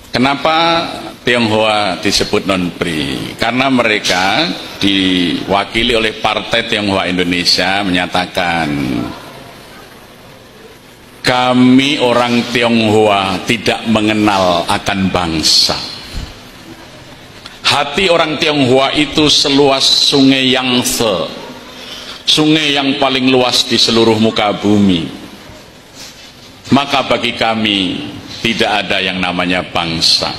Kenapa Tionghoa disebut non-PRI? Karena mereka diwakili oleh Partai Tionghoa Indonesia menyatakan, kami orang Tionghoa tidak mengenal akan bangsa. Hati orang Tionghoa itu seluas sungai Yangtze, sungai yang paling luas di seluruh muka bumi. Maka bagi kami tidak ada yang namanya bangsa.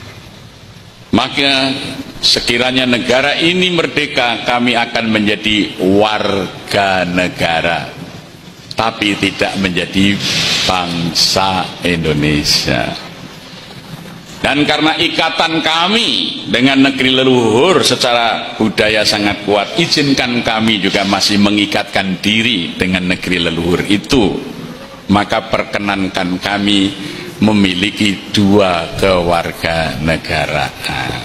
Maka sekiranya negara ini merdeka, kami akan menjadi warga negara, tapi tidak menjadi bangsa Indonesia. Dan karena ikatan kami dengan negeri leluhur secara budaya sangat kuat, izinkan kami juga masih mengikatkan diri dengan negeri leluhur itu. Maka perkenankan kami memiliki dua kewarganegaraan.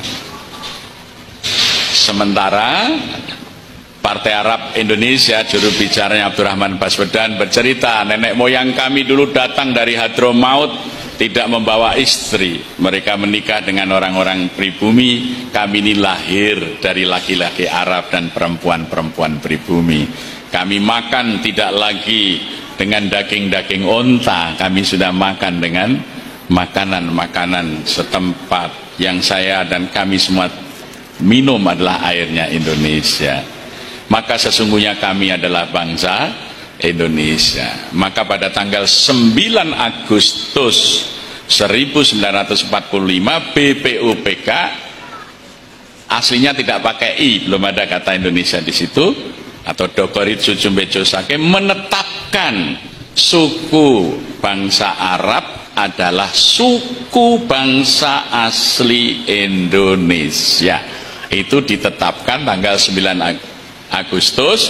Sementara Partai Arab Indonesia, juru bicaranya Abdurrahman Baswedan bercerita, nenek moyang kami dulu datang dari Hadramaut tidak membawa istri. Mereka menikah dengan orang-orang pribumi. Kami ini lahir dari laki-laki Arab dan perempuan-perempuan pribumi. Kami makan tidak lagi dengan daging-daging onta, kami sudah makan dengan makanan-makanan setempat. Yang saya dan kami semua minum adalah airnya Indonesia. Maka sesungguhnya kami adalah bangsa Indonesia. Maka pada tanggal 9 Agustus 1945 BPUPK, aslinya tidak pakai I, belum ada kata Indonesia di situ, atau Dogoritsu Jumbejo Sake, menetapkan suku bangsa Arab adalah suku bangsa asli Indonesia. Itu ditetapkan tanggal 9 Agustus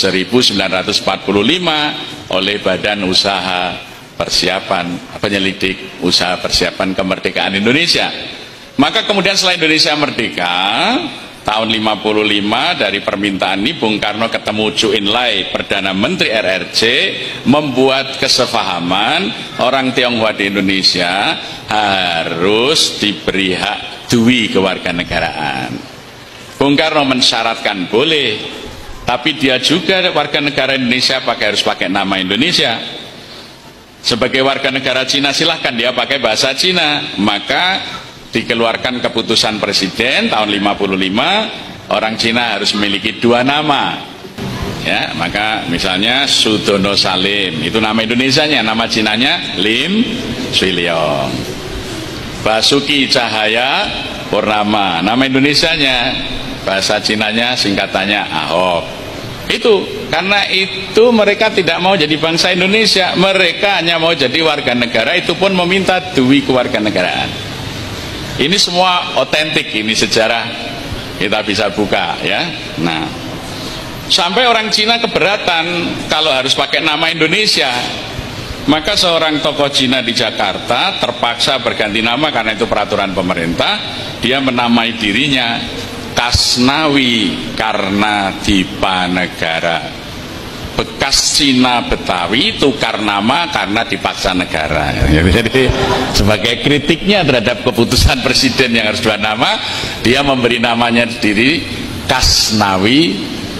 1945 oleh Badan Usaha Persiapan Penyelidik Usaha Persiapan Kemerdekaan Indonesia. Maka kemudian setelah Indonesia merdeka tahun 55, dari permintaan ini Bung Karno ketemu Chu Enlai, Perdana Menteri RRC, membuat kesepahaman orang Tionghoa di Indonesia harus diberi hak dui kewarganegaraan. Bung Karno mensyaratkan boleh, tapi dia juga warga negara Indonesia harus pakai nama Indonesia. Sebagai warga negara Cina silahkan dia pakai bahasa Cina. Maka dikeluarkan keputusan presiden tahun 55, orang Cina harus memiliki dua nama. Ya, maka misalnya Sudono Salim itu nama Indonesianya, nama Cinanya Lim Swee Leong. Basuki Cahaya Purnama, nama Indonesianya, bahasa Cinanya singkatannya Ahok. Itu karena itu mereka tidak mau jadi bangsa Indonesia, mereka hanya mau jadi warga negara, itu pun meminta dui kewarganegaraan. Ini semua otentik, ini sejarah kita bisa buka ya. Nah, sampai orang Cina keberatan kalau harus pakai nama Indonesia. Maka seorang tokoh Cina di Jakarta terpaksa berganti nama karena itu peraturan pemerintah. Dia menamai dirinya Kasnawi Karnadipanegara. Bekas Cina Betawi tukar nama karena dipaksa negara. Jadi sebagai kritiknya terhadap keputusan presiden yang harus dua nama, dia memberi namanya sendiri Kasnawi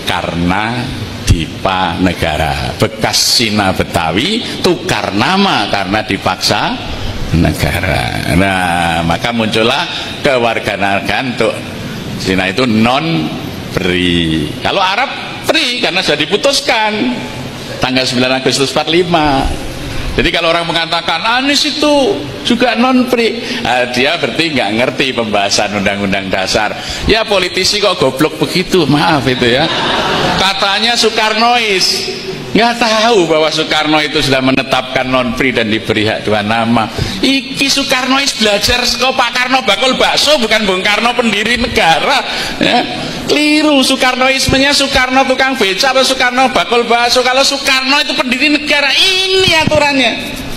Karnadipanegara. Bekas Cina Betawi tukar nama karena dipaksa negara. Nah, maka muncullah kewarganegaraan untuk Cina itu non-PRI. Kalau Arab PRI karena sudah diputuskan tanggal 9 Agustus 45. Jadi kalau orang mengatakan Anies itu juga non-PRI, dia berarti nggak ngerti pembahasan undang-undang dasar. Ya politisi kok goblok begitu, maaf itu ya. Katanya Soekarnois, nggak tahu bahwa Soekarno itu sudah menetapkan non-PRI dan diberi hak dua nama. Iki Soekarnois belajar kok Pak Karno bakul bakso, bukan Bung Karno pendiri negara ya. Keliru, Soekarnoismenya Soekarno tukang beca atau Soekarno bakul bakso. Kalau Soekarno itu pendiri negara, ini aturannya.